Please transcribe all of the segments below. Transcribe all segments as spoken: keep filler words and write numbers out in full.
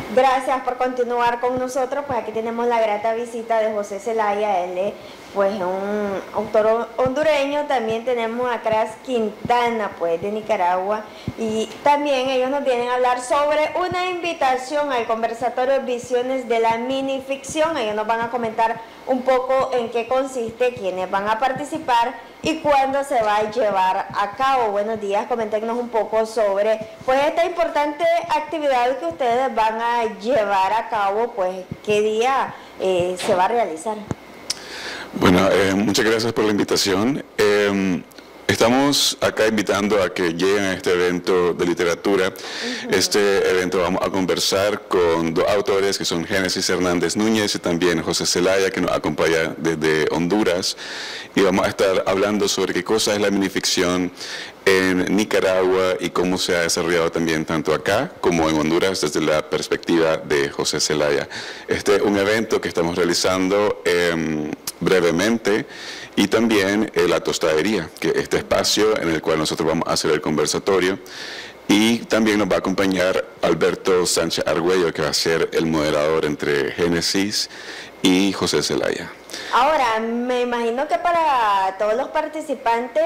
Gracias por continuar con nosotros. Pues aquí tenemos la grata visita de José Zelaya. Él es pues un autor hondureño. También tenemos a Cras Quintana, pues de Nicaragua, y también ellos nos vienen a hablar sobre una invitación al conversatorio Visiones de la Minificción. Ellos nos van a comentar un poco en qué consiste, quiénes van a participar y cuándo se va a llevar a cabo. Buenos días, coméntenos un poco sobre pues esta importante actividad que ustedes van a llevar a cabo, pues qué día eh, se va a realizar. Bueno, eh, muchas gracias por la invitación. Eh, Estamos acá invitando a que lleguen a este evento de literatura. Uh-huh. Este evento vamos a conversar con dos autores que son Génesis Hernández Núñez y también José Zelaya, que nos acompaña desde Honduras. Y vamos a estar hablando sobre qué cosa es la minificción en Nicaragua y cómo se ha desarrollado también tanto acá como en Honduras desde la perspectiva de José Zelaya. Este es un evento que estamos realizando eh, brevemente, y también eh, la tostadería, que es este espacio en el cual nosotros vamos a hacer el conversatorio, y también nos va a acompañar Alberto Sánchez Argüello, que va a ser el moderador entre Génesis y José Zelaya. Ahora, me imagino que para todos los participantes,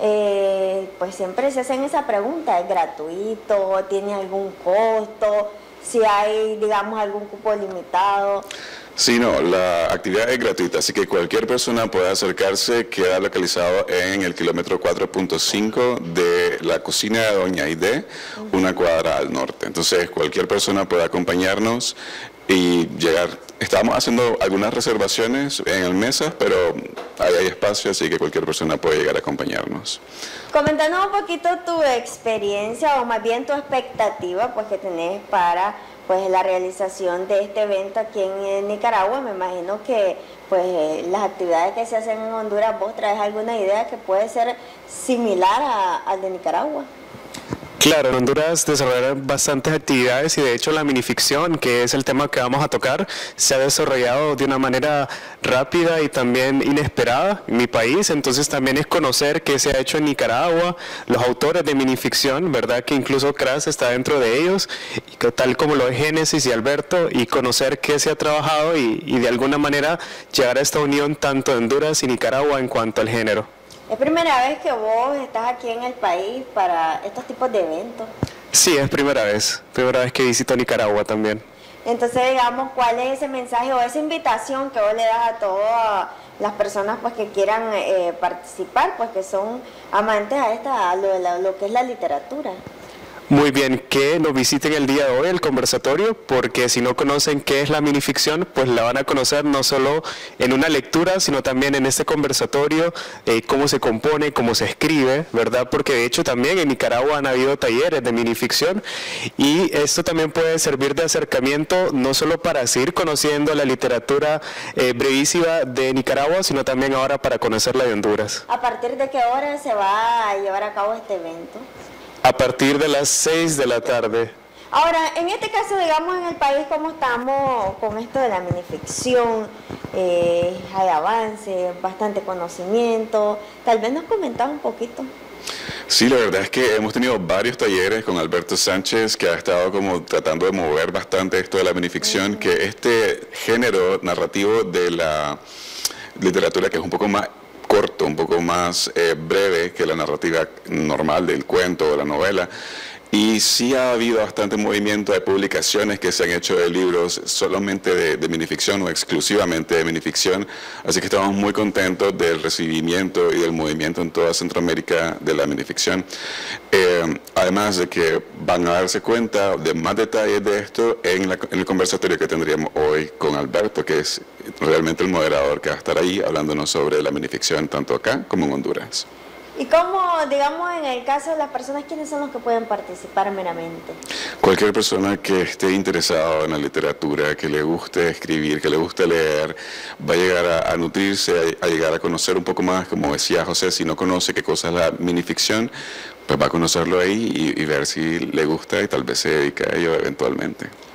eh, pues siempre se hacen esa pregunta: ¿es gratuito? ¿Tiene algún costo? Si hay, digamos, algún cupo limitado. Sí, no, la actividad es gratuita, así que cualquier persona puede acercarse. Queda localizado en el kilómetro cuatro punto cinco de la cocina de Doña Aide, una cuadra al norte. Entonces, cualquier persona puede acompañarnos y llegar. Estamos haciendo algunas reservaciones en el mesa, pero ahí hay espacio, así que cualquier persona puede llegar a acompañarnos. Coméntanos un poquito tu experiencia, o más bien tu expectativa, pues que tenés para pues la realización de este evento aquí en Nicaragua. Me imagino que pues las actividades que se hacen en Honduras, vos traes alguna idea que puede ser similar a, al de Nicaragua. Claro, en Honduras desarrollaron bastantes actividades, y de hecho la minificción, que es el tema que vamos a tocar, se ha desarrollado de una manera rápida y también inesperada en mi país. Entonces también es conocer qué se ha hecho en Nicaragua, los autores de minificción, ¿verdad? Que incluso Cras está dentro de ellos, y que, tal como lo es Génesis y Alberto, y conocer qué se ha trabajado y, y de alguna manera llegar a esta unión tanto de Honduras y Nicaragua en cuanto al género. ¿Es primera vez que vos estás aquí en el país para estos tipos de eventos? Sí, es primera vez, primera vez que visito Nicaragua también. Entonces, digamos, ¿cuál es ese mensaje o esa invitación que vos le das a todas las personas pues que quieran eh, participar, pues que son amantes a, esta, a lo, a lo que es la literatura? Muy bien, que nos visiten el día de hoy el conversatorio, porque si no conocen qué es la minificción, pues la van a conocer no solo en una lectura, sino también en este conversatorio, eh, cómo se compone, cómo se escribe, ¿verdad? Porque de hecho también en Nicaragua han habido talleres de minificción, y esto también puede servir de acercamiento no solo para seguir conociendo la literatura eh, brevísima de Nicaragua, sino también ahora para conocer la de Honduras. ¿A partir de qué hora se va a llevar a cabo este evento? A partir de las seis de la tarde. Ahora, en este caso, digamos, en el país, ¿cómo estamos con esto de la minificción? Eh, hay avance, bastante conocimiento. Tal vez nos comentás un poquito. Sí, la verdad es que hemos tenido varios talleres con Alberto Sánchez, que ha estado como tratando de mover bastante esto de la minificción, uh-huh. que este género narrativo de la literatura, que es un poco más corto, un poco más eh, breve que la narrativa normal del cuento o la novela. Y sí ha habido bastante movimiento de publicaciones que se han hecho de libros solamente de, de minificción o exclusivamente de minificción, así que estamos muy contentos del recibimiento y del movimiento en toda Centroamérica de la minificción. Eh, además de que van a darse cuenta de más detalles de esto en, la, en el conversatorio que tendríamos hoy con Alberto, que es realmente el moderador que va a estar ahí hablándonos sobre la minificción tanto acá como en Honduras. ¿Y cómo, digamos, en el caso de las personas, quiénes son los que pueden participar meramente? Cualquier persona que esté interesado en la literatura, que le guste escribir, que le guste leer, va a llegar a, a nutrirse, a, a llegar a conocer un poco más, como decía José. Si no conoce qué cosa es la minificción, pues va a conocerlo ahí y, y ver si le gusta y tal vez se dedica a ello eventualmente.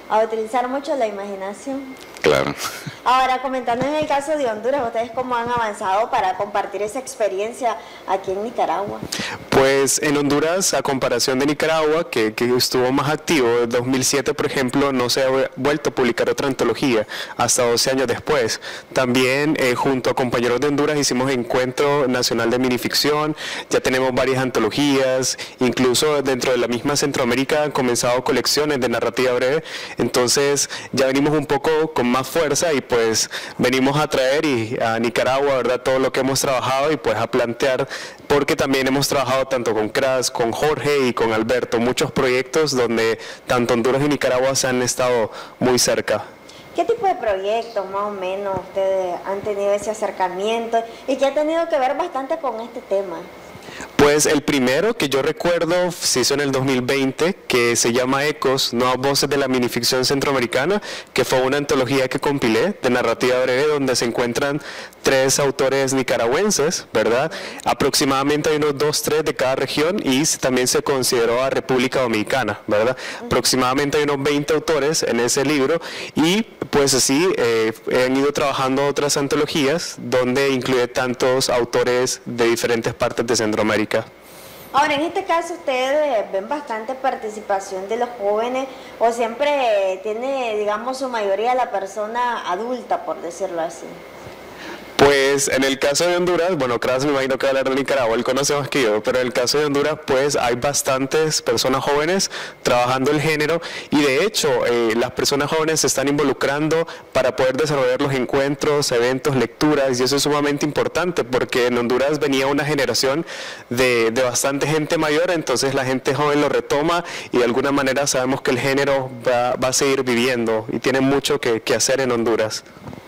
a utilizar mucho la imaginación. Claro. Ahora, comentando en el caso de Honduras, ¿ustedes cómo han avanzado para compartir esa experiencia aquí en Nicaragua? Pues en Honduras, a comparación de Nicaragua, que, que estuvo más activo, en dos mil siete, por ejemplo, no se ha vuelto a publicar otra antología hasta doce años después. También, eh, junto a compañeros de Honduras, hicimos Encuentro Nacional de Minificción, ya tenemos varias antologías, incluso dentro de la misma Centroamérica han comenzado colecciones de narrativa breve, entonces ya venimos un poco con más fuerza y pues venimos a traer y a Nicaragua, ¿verdad?, todo lo que hemos trabajado y pues a plantear, porque también hemos trabajado tanto con Cras, con Jorge y con Alberto, muchos proyectos donde tanto Honduras y Nicaragua se han estado muy cerca. ¿Qué tipo de proyectos más o menos ustedes han tenido ese acercamiento y que ha tenido que ver bastante con este tema? Pues el primero que yo recuerdo se hizo en el dos mil veinte, que se llama Ecos, Nuevas Voces de la Minificción Centroamericana, que fue una antología que compilé de narrativa breve donde se encuentran tres autores nicaragüenses, ¿verdad? Aproximadamente hay unos dos, tres de cada región y también se consideró a República Dominicana, ¿verdad? Aproximadamente hay unos veinte autores en ese libro y pues así eh, han ido trabajando otras antologías donde incluye tantos autores de diferentes partes de Centroamérica. Ahora, en este caso, ¿ustedes ven bastante participación de los jóvenes o siempre tiene, digamos, su mayoría la persona adulta, por decirlo así? Pues en el caso de Honduras, bueno, Cras me imagino que va a hablar de Nicaragua, él conoce más que yo, pero en el caso de Honduras, pues hay bastantes personas jóvenes trabajando el género y de hecho eh, las personas jóvenes se están involucrando para poder desarrollar los encuentros, eventos, lecturas y eso es sumamente importante porque en Honduras venía una generación de, de bastante gente mayor, entonces la gente joven lo retoma y de alguna manera sabemos que el género va, va a seguir viviendo y tiene mucho que, que hacer en Honduras.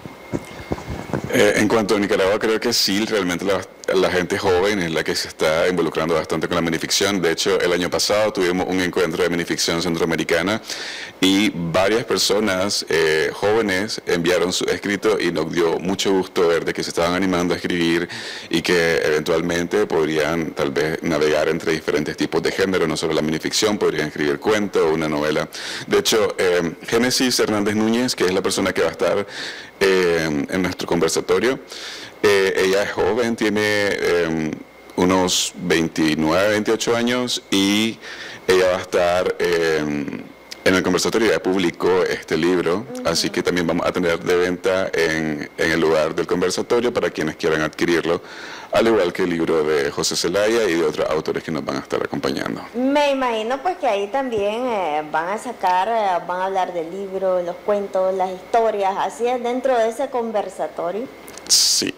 Eh, en cuanto a Nicaragua, creo que sí, realmente la, la gente joven es la que se está involucrando bastante con la minificción. De hecho, el año pasado tuvimos un encuentro de minificción centroamericana y varias personas eh, jóvenes enviaron su escrito y nos dio mucho gusto ver de que se estaban animando a escribir y que eventualmente podrían tal vez navegar entre diferentes tipos de género, no solo la minificción, podrían escribir cuento o una novela. De hecho, eh, Génesis Hernández Núñez, que es la persona que va a estar eh, en nuestro conversatorio, eh, ella es joven, tiene eh, unos veintinueve, veintiocho años y ella va a estar eh, en el conversatorio, ya publicó este libro, uh-huh. Así que también vamos a tener de venta en, en el lugar del conversatorio para quienes quieran adquirirlo, al igual que el libro de José Zelaya y de otros autores que nos van a estar acompañando. Me imagino pues que ahí también eh, van a sacar, eh, van a hablar del libro, los cuentos, las historias, así es, dentro de ese conversatorio. Sí.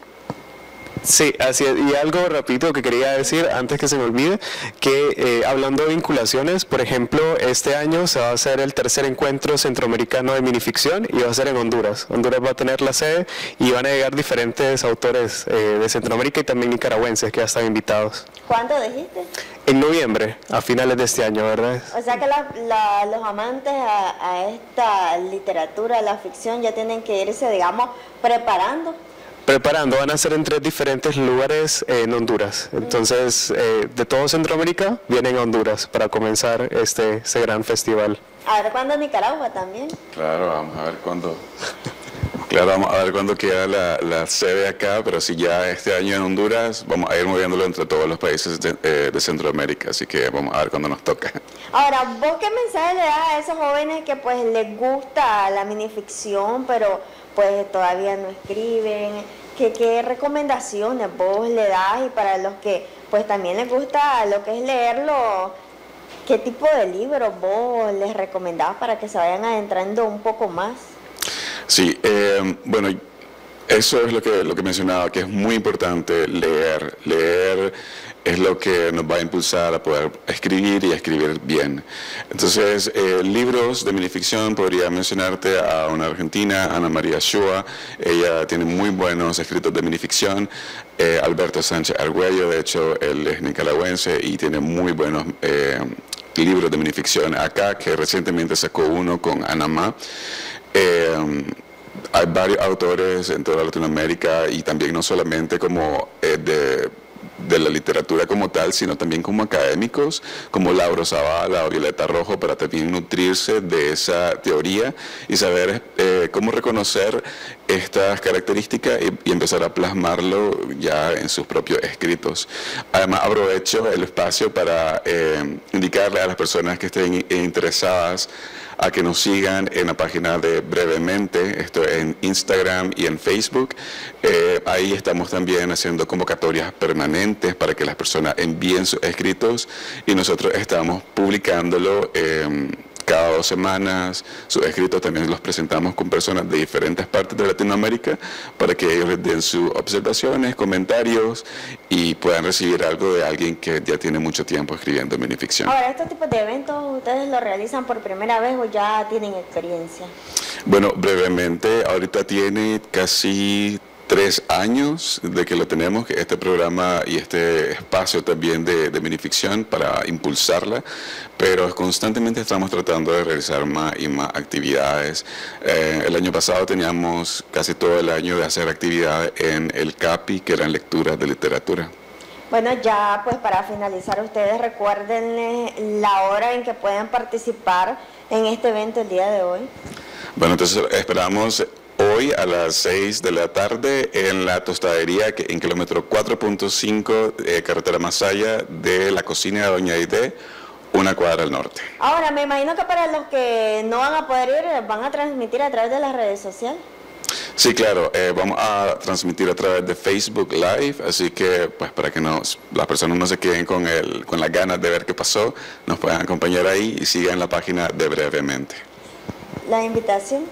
Sí, así es. Y algo rapidito que quería decir antes que se me olvide, que eh, hablando de vinculaciones, por ejemplo, este año se va a hacer el tercer encuentro centroamericano de minificción y va a ser en Honduras. Honduras va a tener la sede y van a llegar diferentes autores eh, de Centroamérica y también nicaragüenses que ya están invitados. ¿Cuándo dijiste? En noviembre, a finales de este año, ¿verdad? O sea que la, la, los amantes a, a esta literatura, a la ficción, ya tienen que irse, digamos, preparando. Preparando, van a ser en tres diferentes lugares en Honduras. Entonces, eh, de todo Centroamérica vienen a Honduras para comenzar este, este gran festival. A ver cuándo Nicaragua también. Claro, vamos a ver cuándo. Claro, vamos a ver cuándo queda la, la sede acá, pero si ya este año en Honduras, vamos a ir moviéndolo entre todos los países de, eh, de Centroamérica, así que vamos a ver cuándo nos toca. Ahora, ¿vos qué mensaje le das a esos jóvenes que pues les gusta la minificción, pero pues todavía no escriben? ¿Qué, qué recomendaciones vos le das? Y para los que pues también les gusta lo que es leerlo, ¿qué tipo de libros vos les recomendás para que se vayan adentrando un poco más? Sí, eh, bueno, eso es lo que, lo que mencionaba, que es muy importante leer. Leer es lo que nos va a impulsar a poder escribir y a escribir bien. Entonces, eh, libros de minificción, podría mencionarte a una argentina, Ana María Shoa, ella tiene muy buenos escritos de minificción. Eh, Alberto Sánchez Argüello, de hecho, él es nicaragüense y tiene muy buenos eh, libros de minificción acá, que recientemente sacó uno con Anamá. Eh, hay varios autores en toda Latinoamérica y también no solamente como eh, de de la literatura como tal, sino también como académicos, como Lauro Zavala o Violeta Rojo, para también nutrirse de esa teoría y saber eh, cómo reconocer estas características y, y empezar a plasmarlo ya en sus propios escritos. Además, aprovecho el espacio para eh, indicarle a las personas que estén interesadas a que nos sigan en la página de Brevemente, esto en Instagram y en Facebook. Eh, ahí estamos también haciendo convocatorias permanentes para que las personas envíen sus escritos y nosotros estamos publicándolo eh, cada dos semanas. Sus escritos también los presentamos con personas de diferentes partes de Latinoamérica para que ellos les den sus observaciones, comentarios y puedan recibir algo de alguien que ya tiene mucho tiempo escribiendo minificción. Ahora, ¿estos tipos de eventos ustedes lo realizan por primera vez o ya tienen experiencia? Bueno, Brevemente, ahorita tiene casi tres años de que lo tenemos, este programa y este espacio también de, de minificción para impulsarla, pero constantemente estamos tratando de realizar más y más actividades. Eh, el año pasado teníamos casi todo el año de hacer actividades en el CAPI, que eran lecturas de literatura. Bueno, ya pues para finalizar, ustedes recuérdenle la hora en que pueden participar en este evento el día de hoy. Bueno, entonces esperamos hoy a las seis de la tarde en la tostadería que en kilómetro cuatro punto cinco, eh, carretera Masaya, de la cocina de Doña Aide, una cuadra al norte. Ahora, me imagino que para los que no van a poder ir, van a transmitir a través de las redes sociales. Sí, claro, eh, vamos a transmitir a través de Facebook Live, así que pues para que nos, las personas no se queden con, el, con las ganas de ver qué pasó, nos puedan acompañar ahí y sigan la página de Brevemente. La invitación.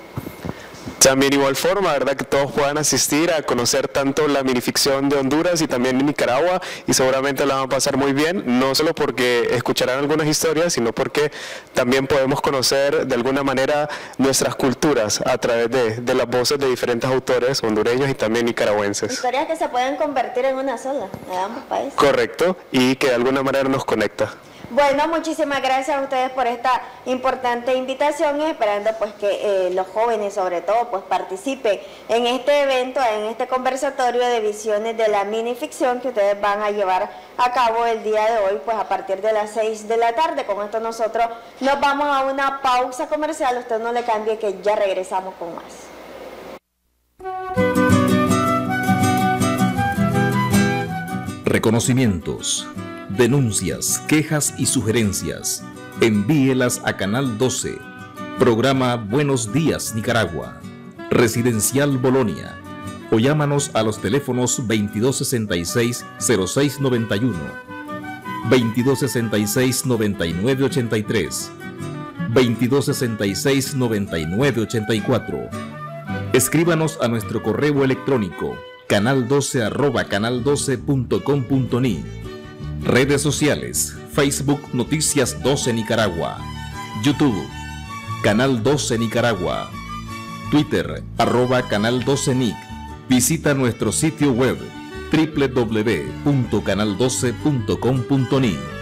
También igual forma, ¿verdad? Que todos puedan asistir a conocer tanto la minificción de Honduras y también de Nicaragua, y seguramente la van a pasar muy bien, no solo porque escucharán algunas historias, sino porque también podemos conocer de alguna manera nuestras culturas a través de, de las voces de diferentes autores hondureños y también nicaragüenses. Historias que se pueden convertir en una sola, de ambos países. Correcto, y que de alguna manera nos conecta. Bueno, muchísimas gracias a ustedes por esta importante invitación y esperando pues que eh, los jóvenes sobre todo pues participen en este evento, en este conversatorio de visiones de la minificción que ustedes van a llevar a cabo el día de hoy pues a partir de las seis de la tarde. Con esto nosotros nos vamos a una pausa comercial, usted no le cambie que ya regresamos con más. Reconocimientos, denuncias, quejas y sugerencias. Envíelas a Canal doce, programa Buenos Días Nicaragua, Residencial Bolonia, o llámanos a los teléfonos veintidós sesenta y seis, cero seis noventa y uno, veintidós sesenta y seis, noventa y nueve ochenta y tres, veintidós sesenta y seis, noventa y nueve ochenta y cuatro. Escríbanos a nuestro correo electrónico canal doce arroba canal doce punto com punto ni. Redes sociales: Facebook Noticias doce Nicaragua, YouTube Canal doce Nicaragua, Twitter arroba Canal doce Nic. Visita nuestro sitio web doble u doble u doble u punto canal doce punto com punto ni.